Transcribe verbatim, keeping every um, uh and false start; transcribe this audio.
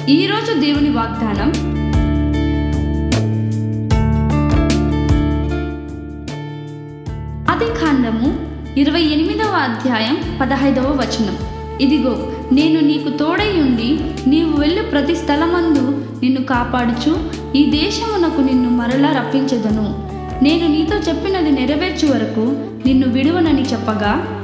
ఈరోజు దేవుని వాగ్దానం, ఆదికాండము ఇరవై ఎనిమిదవ అధ్యాయం పదహైదవ వచనం. ఇదిగో, నేను నీకు తోడై ఉండి నీవు వెళ్ళు ప్రతి స్థలమందు నిన్ను కాపాడుచు ఈ దేశమునకు నిన్ను మరలా రప్పించెదను. నేను నీతో చెప్పినది నెరవేర్చు వరకు నిన్ను విడువనని చెప్పగా,